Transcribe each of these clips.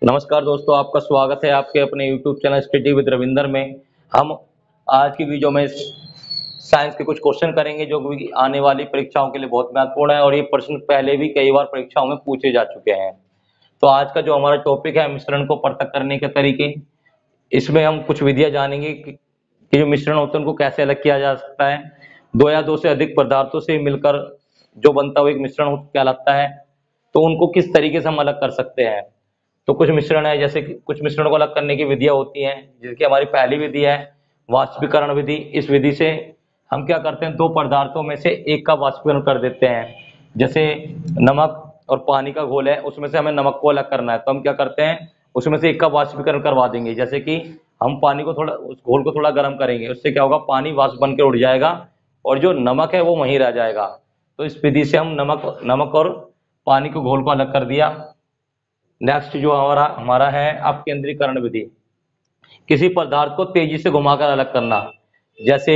नमस्कार दोस्तों, आपका स्वागत है आपके अपने YouTube channel study with Ravinder में। हम आज की वीडियो में साइंस के कुछ क्वेश्चन करेंगे जो कि आने वाली परीक्षाओं के लिए बहुत महत्वपूर्ण है और ये प्रश्न पहले भी कई बार परीक्षाओं में पूछे जा चुके हैं। तो आज का जो हमारा टॉपिक है मिश्रण को पृथक करने के तरीके, इसमें हम कुछ विधियां जानेंगे कि जो मिश्रण होते हैं उनको कैसे अलग किया जा सकता है। दो या दो से अधिक पदार्थों से मिलकर जो बनता हुआ एक मिश्रण कहलाता है, तो उनको किस तरीके से हम अलग कर सकते हैं। तो कुछ मिश्रण है, जैसे कि कुछ मिश्रणों को अलग करने की विधियां होती हैं, जिसकी हमारी पहली विधि है वाष्पीकरण विधि। इस विधि से हम क्या करते हैं, दो पदार्थों में से एक का वाष्पीकरण कर देते हैं। जैसे नमक और पानी का घोल है, उसमें से हमें नमक को अलग करना है, तो हम क्या करते हैं उसमें से एक का वाष्पीकरण करवा देंगे। जैसे कि हम पानी को थोड़ा, उस घोल को थोड़ा गर्म करेंगे, उससे क्या होगा, पानी वाष्प बन के उड़ जाएगा और जो नमक है वो वहीं रह जाएगा। तो इस विधि से हम नमक और पानी के घोल को अलग कर दिया। नेक्स्ट जो हमारा हमारा है अपकेंद्रीकरण विधि। किसी पदार्थ को तेजी से घुमाकर अलग करना। जैसे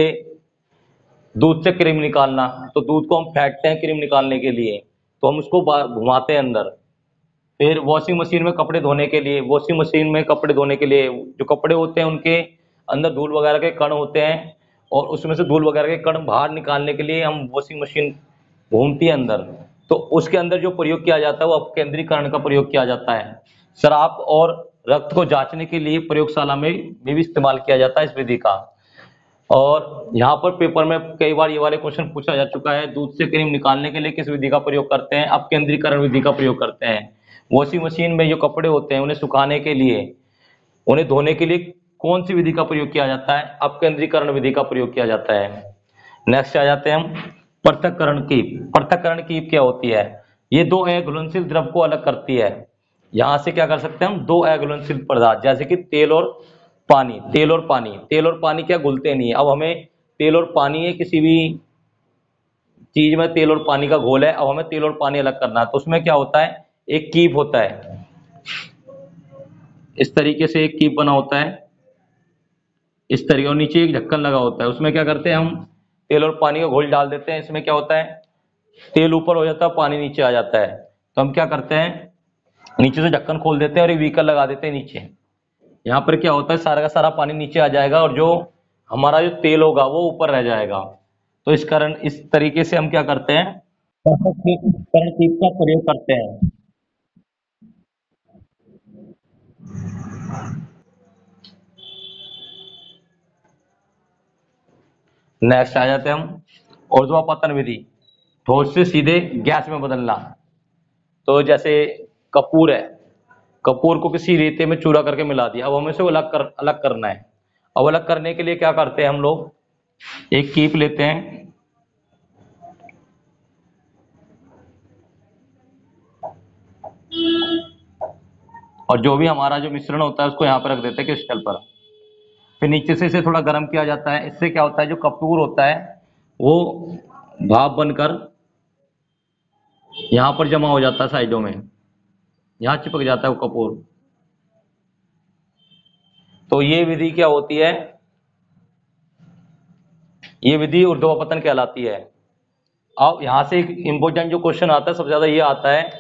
दूध से क्रीम निकालना, तो दूध को हम फेंटते हैं क्रीम निकालने के लिए, तो हम उसको घुमाते हैं अंदर। फिर वॉशिंग मशीन में कपड़े धोने के लिए, वॉशिंग मशीन में कपड़े धोने के लिए जो कपड़े होते हैं उनके अंदर धूल वगैरह के कण होते हैं और उसमें से धूल वगैरह के कण बाहर निकालने के लिए हम वॉशिंग मशीन घूमती है अंदर, तो उसके अंदर जो प्रयोग किया जाता है वो अपकेंद्रीकरण का प्रयोग किया जाता है। शराब और रक्त को जांचने के लिए प्रयोगशाला में भी इस्तेमाल किया जाता है इस विधि का। और यहाँ पर पेपर में कई बार ये वाले क्वेश्चन पूछा जा चुका है, दूध से क्रीम निकालने के लिए किस विधि का प्रयोग करते हैं, अपकेंद्रीकरण विधि का प्रयोग करते हैं। वॉशिंग मशीन में जो कपड़े होते हैं उन्हें सुखाने के लिए, उन्हें धोने के लिए कौन सी विधि का प्रयोग किया जाता है, अपकेंद्रीकरण विधि का प्रयोग किया जाता है। नेक्स्ट आ जाते हैं हम पृथक्करण कीप। पृथक्करण कीप क्या होती है, ये दो अघुलनशील द्रव को अलग करती है। यहां से क्या कर सकते हैं हम, दो अघुलनशील पदार्थ जैसे कि तेल और पानी। तेल और पानी क्या घुलते नहीं है। अब हमें तेल और पानी है, किसी भी चीज में तेल और पानी का घोल है, अब हमें तेल और पानी अलग करना है, तो उसमें क्या होता है, एक कीप होता है। इस तरीके से एक कीप बना होता है इस तरीके, और नीचे एक ढक्कन लगा होता है। उसमें क्या करते हैं हम, तेल और पानी का घोल डाल देते हैं। इसमें क्या होता है, तेल ऊपर हो जाता है, पानी नीचे आ जाता है। तो हम क्या करते हैं, नीचे से ढक्कन खोल देते हैं और एक बीकर लगा देते हैं नीचे। यहाँ पर क्या होता है, सारा का सारा पानी नीचे आ जाएगा और जो हमारा जो तेल होगा वो ऊपर रह जाएगा। तो इस कारण इस तरीके से हम क्या करते हैं, पृथक्करण कीप का प्रयोग करते हैं। नेक्स्ट आ जाते हैं हम ऊर्ध्वापतन विधि। ठोस से सीधे गैस में बदलना। तो जैसे कपूर है, कपूर को किसी रेते में चूरा करके मिला दिया, अब हमें से अलग करना है। अब अलग करने के लिए क्या करते हैं हम लोग, एक कीप लेते हैं और जो भी हमारा जो मिश्रण होता है उसको यहाँ पर रख देते हैं क्रिस्टल पर। फिर नीचे से इसे थोड़ा गर्म किया जाता है। इससे क्या होता है, जो कपूर होता है वो भाप बनकर यहाँ पर जमा हो जाता है, साइडों में यहाँ चिपक जाता है वो कपूर। तो ये विधि क्या होती है, ये विधि ऊर्ध्वापतन कहलाती है। अब यहां से एक इंपॉर्टेंट जो क्वेश्चन आता है, सबसे ज्यादा ये आता है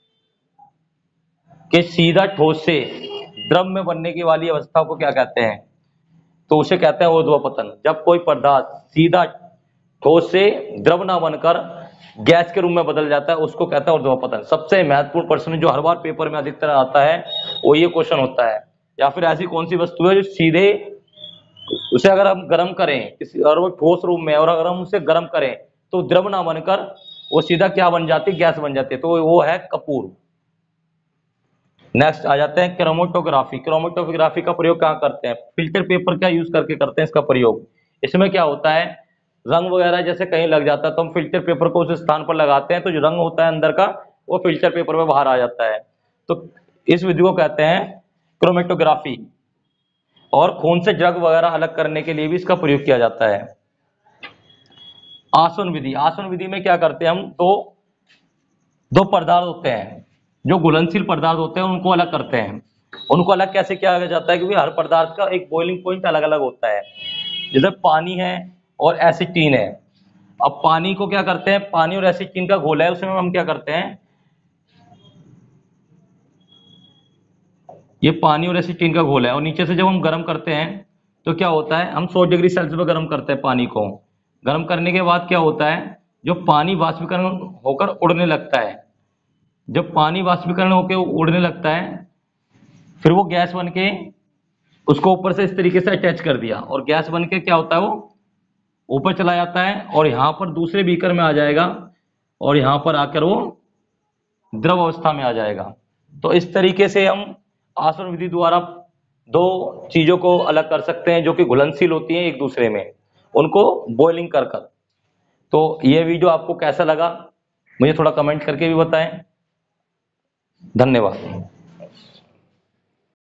कि सीधा ठोस से द्रव में बनने की वाली अवस्था को क्या कहते हैं, तो उसे कहते हैं ऊर्ध्वापतन। जब कोई पदार्थ सीधा ठोस से द्रव ना बनकर गैस के रूप में बदल जाता है उसको कहता है ऊर्ध्वापतन। सबसे महत्वपूर्ण प्रश्न जो हर बार पेपर में अधिकतर आता है वो ये क्वेश्चन होता है। या फिर ऐसी कौन सी वस्तु है जो सीधे, उसे अगर हम गर्म करें किसी, और वो ठोस रूप में, और अगर हम उसे गर्म करें तो द्रव ना बनकर वो सीधा क्या बन जाती है, गैस बन जाती है, तो वो है कपूर। नेक्स्ट आ जाते हैं क्रोमेटोग्राफी। क्रोमेटोग्राफी का प्रयोग कहाँ करते हैं, फिल्टर पेपर क्या यूज करके करते हैं इसका प्रयोग। इसमें क्या होता है, रंग वगैरह जैसे कहीं लग जाता है तो हम फिल्टर पेपर को उस स्थान पर लगाते हैं, तो जो रंग होता है अंदर का वो फिल्टर पेपर में बाहर आ जाता है। तो इस विधि को कहते हैं क्रोमेटोग्राफी। और खून से ड्रग वगैरह अलग करने के लिए भी इसका प्रयोग किया जाता है। आसवन विधि। आसवन विधि में क्या करते हैं हम, तो दो पदार्थ होते हैं, जो घुलनशील पदार्थ होते हैं उनको अलग करते हैं। उनको अलग कैसे किया जाता है, क्योंकि हर पदार्थ का एक बॉइलिंग पॉइंट अलग अलग होता है। जैसे पानी है और एसिटीन है। अब पानी को क्या करते हैं, पानी और एसिटीन का घोल है, उसमें हम क्या करते हैं, ये पानी और एसिटिन का घोल है, और नीचे से जब हम गर्म करते हैं तो क्या होता है, हम 100 डिग्री सेल्सियस पर गर्म करते हैं पानी को। गर्म करने के बाद क्या होता है, जो पानी वाष्पीकरण होकर उड़ने लगता है। जब पानी वाष्पीकरण होकर उड़ने लगता है, फिर वो गैस बन के उसको ऊपर से इस तरीके से अटैच कर दिया, और गैस बन के क्या होता है, वो ऊपर चला जाता है और यहाँ पर दूसरे बीकर में आ जाएगा, और यहाँ पर आकर वो द्रव अवस्था में आ जाएगा। तो इस तरीके से हम आसवन विधि द्वारा दो चीजों को अलग कर सकते हैं जो कि घुलनशील होती हैं एक दूसरे में, उनको बॉइलिंग कर कर। तो ये वीडियो आपको कैसा लगा मुझे थोड़ा कमेंट करके भी बताएं। धन्यवाद।